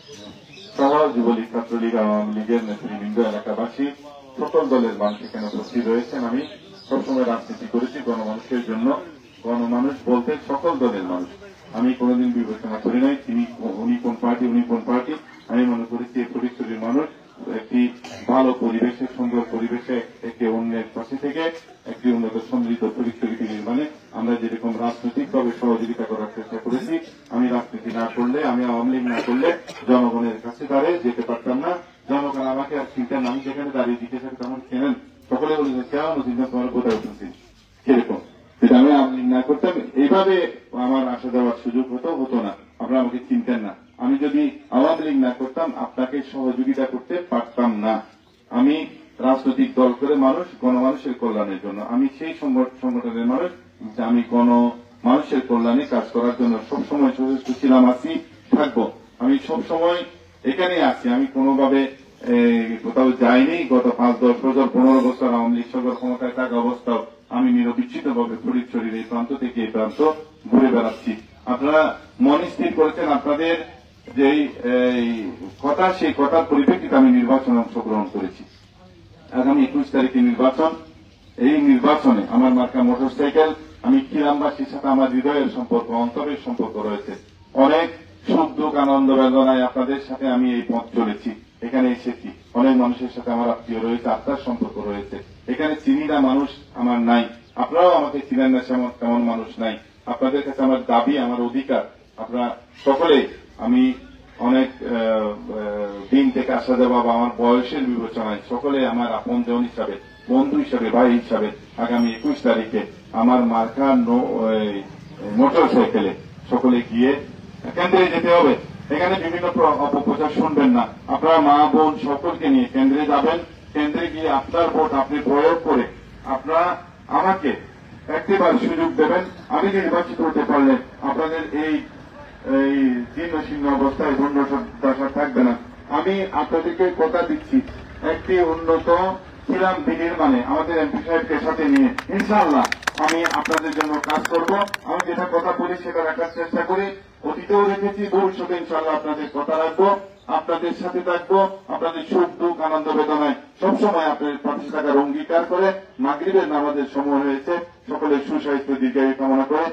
সহ যুবলীগ, ছাত্রলীগ, আওয়ামী লীগের নেতৃবৃন্দ, এলাকাবাসী, সকল দলের মানুষ এখানে উপস্থিত রয়েছেন। আমি সবসময় রাজনীতি করেছি গণমানুষের জন্য। গণমানুষ বলতে সকল দলের মানুষ। আমি কোনোদিন বিবেচনা করি নাই উনি কোন পার্টি উনি কোন পার্টি। আমি মনে করেছি এই ফটিকছড়ির মানুষ একটি ভালো পরিবেশে, সুন্দর পরিবেশে একে অন্যের পাশে থেকে একটি উন্নত সমৃদ্ধ ফটিকছড়িকে নির্মাণে আমরা যেরকম রাজনৈতিকভাবে সহযোগিতা করার চেষ্টা করেছি। আমি রাজনীতি না করলে, আমি আওয়ামী লীগ না করলে জনগণের কাছে দাঁড়িয়ে যেতে পারতাম না। জনগণ আমাকে আর চিন্তা নাম যেখানে দাঁড়িয়ে দিতে থাকে তেমন চেনেন, সকলে বলে কেমন চিন্তা তোমার কোথায় উঠেছি সেরকম। সেটা আমি আওয়ামী লীগ না করতাম, এইভাবে আমার আসা যাওয়ার সুযোগ হতো না। আপনারা আমাকে চিনতেন না। আমি যদি আওয়ামী লীগ না করতাম আপনাকে সহযোগিতা করতে পারতাম না। আমি রাজনৈতিক দল করে মানুষ, গণমানুষের কল্যাণের জন্য। আমি সেই সংগঠনের মানুষ, আমি মানুষের কল্যাণে কাজ করার জন্য সবসময় সচেষ্ট ছিলাম, আছি, থাকবো। আমি সবসময় এখানে আছি। আমি কোনোভাবে কোথাও যাইনি। গত 5, 10 বছর, 15 বছর আওয়ামী লীগ সরকার ক্ষমতায় থাকা অবস্থাও আমি নিরবিচ্ছিন্ন ভাবে ফটিকছড়ির এই প্রান্ত থেকে এই প্রান্ত ঘুরে বেড়াচ্ছি। আপনারা মনে স্থির করেছেন আপনাদের যে কথা, সেই কথার পরিপ্রেক্ষিতে আমি নির্বাচনে অংশগ্রহণ করেছি। আগামী 21 তারিখে নির্বাচন। এই নির্বাচনে আমার মার্কা মোটরসাইকেল। আমি কিরামবাসীর সাথে আমার হৃদয়ের সম্পর্ক, অন্তরের সম্পর্ক রয়েছে। অনেক সুখ দুঃখ, আনন্দ বেদনায় আপনাদের সাথে আমি এই পথ চলেছি, এখানে এসেছি। অনেক মানুষের সাথে আমার আত্মীয় রয়েছে, আত্মার সম্পর্ক রয়েছে। এখানে চিনি না মানুষ আমার নাই, আপনারাও আমাকে চিনেন না তেমন মানুষ নাই। আপনাদের কাছে আমার দাবি, আমার অধিকার, আপনারা সকলে, আমি অনেক দিন থেকে আসা যাওয়া বা আমার বয়সের বিবেচনায় সকলে আমার আপনজন হিসাবে, বন্ধু হিসাবে, ভাই হিসাবে আগামী 21 তারিখে আমার মার্কা মোটরসাইকেলে সকলে গিয়ে কেন্দ্রে যেতে হবে। এখানে বিভিন্ন অপপ্রচার শুনবেন না। আপনারা মা বোন সকলকে নিয়ে কেন্দ্রে যাবেন। কেন্দ্রে গিয়ে আপনার ভোট আপনি প্রয়োগ করে আপনারা আমাকে একটিবার সুযোগ দেবেন। আমি নির্বাচিত হতে পারলে আপনাদের এই জীর্ণ শীর্ণ অবস্থায় দশা থাকবে না। আমি আপনাদেরকে কথা দিচ্ছি, একটি উন্নত ছিলাম বিনির্মাণে আমাদের এমপি সাহেবকে সাথে নিয়ে ইনশাআল্লাহ আমি আপনাদের জন্য কাজ করব। আমি যেটা কথা বলি সেটা রাখার চেষ্টা করি, অতীতেও রেখেছি, ভবিষ্যতে ইনশাআল্লাহ আপনাদের কথা রাখবো, আপনাদের সাথে থাকবো। আপনাদের সুখ দুঃখ, আনন্দ বেদনায় সবসময় আপনাদের পাশে থাকার অঙ্গীকার করে মাগরিবের নামাজের সময় হয়েছে। সকলের সুস্বাস্থ্য দীর্ঘায়ু কামনা করে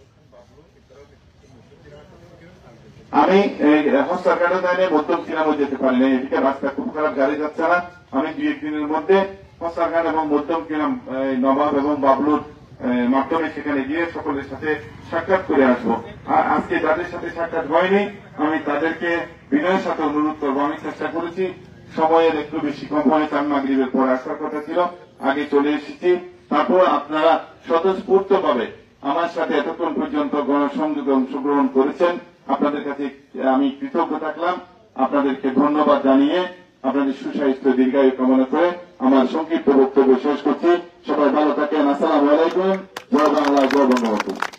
আমি হস্তাঘাটও দেয়নি, মধ্যম কিরামও যেতে পারি না। এদিকে রাস্তা খুব খারাপ, গাড়ি যাচ্ছে না। আমি 2-1 দিনের মধ্যে হস্তাঘাট এবং মধ্যম কিরাম, নবাব এবং বাবলুর মাধ্যমে সেখানে গিয়ে সকলের সাথে সাক্ষাৎ করে আসবো। আর আজকে যাদের সাথে সাক্ষাৎ হয়নি আমি তাদেরকে বিনয়ের সাথে অনুরোধ করবো। আমি চেষ্টা করেছি, সময়ের একটু বেশি কম হয়েছে, আমি মাগরিবের পরে আসার কথা ছিল, আগে চলে এসেছি। তারপর আপনারা স্বতঃস্ফূর্ত ভাবে আমার সাথে এতক্ষণ পর্যন্ত গণসংযোগে অংশগ্রহণ করেছেন। আপনাদের কাছে আমি কৃতজ্ঞ থাকলাম। আপনাদেরকে ধন্যবাদ জানিয়ে আপনাদের সুস্বাস্থ্য দীর্ঘায়ু কামনা করে আমার সংক্ষিপ্ত বক্তব্য শেষ করছি। সবাই ভালো থাকেন। আসসালামু আলাইকুম। জয় বাংলা, জয় বঙ্গবন্ধু।